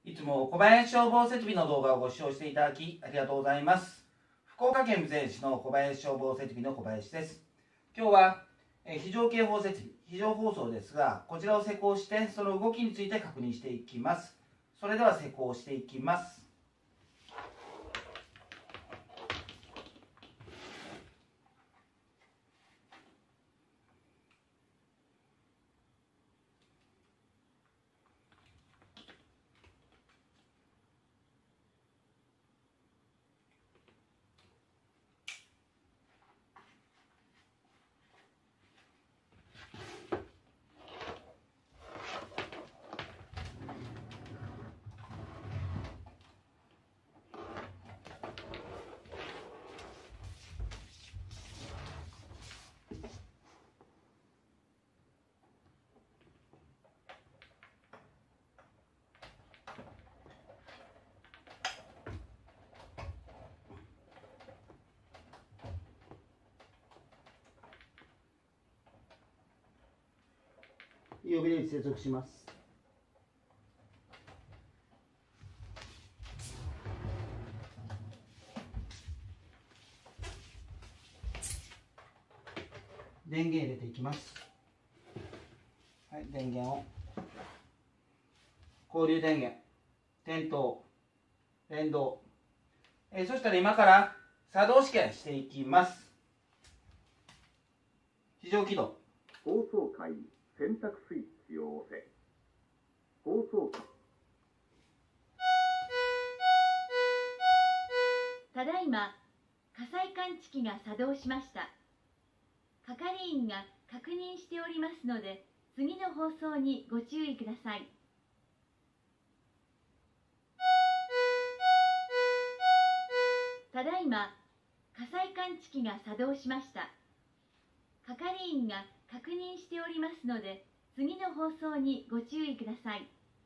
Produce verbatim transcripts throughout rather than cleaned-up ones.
いつも小林消防設備の動画をご視聴していただきありがとうございます。福岡県豊前市の小林消防設備の小林です。今日は非常警報設備、非常放送ですが、こちらを施工してその動きについて確認していきます。それでは施工していきます。予備レジ接続します。電源入れていきます。はい、電源を交流電源、点灯、連動、えー、そしたら今から作動試験していきます。非常起動。 放送回選択スイッチを押せ。放送回。 ただいま火災感知器が作動しました。係員が確認しておりますので、次の放送にご注意ください。ただいま火災感知器が作動しました。係員が確認しておりますので、次の放送にご注意ください。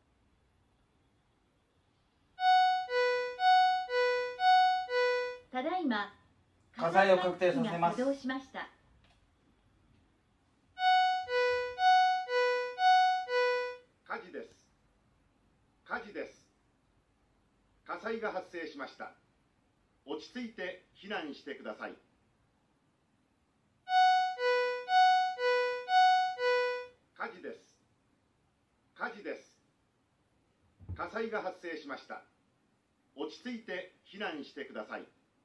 ただいま火災を確定させます。 作動しました。 火事です。火事です。火災が発生しました。落ち着いて避難してください。火事です。火事です。火災が発生しました。落ち着いて避難してください。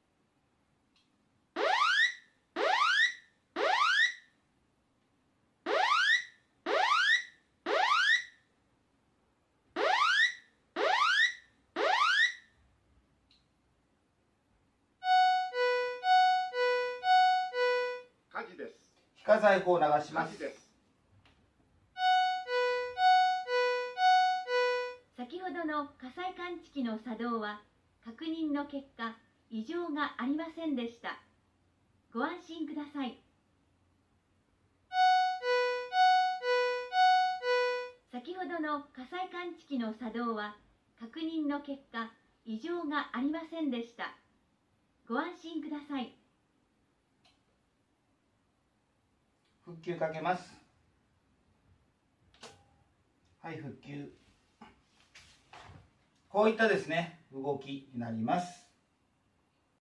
火事です。 非火災法を流します。 火事です。 先ほどの火災感知器の作動は確認の結果、異常がありませんでした。ご安心ください。先ほどの火災感知器の作動は確認の結果、異常がありませんでした。ご安心ください。 復旧かけます。はい、復旧。こういったですね、動きになります。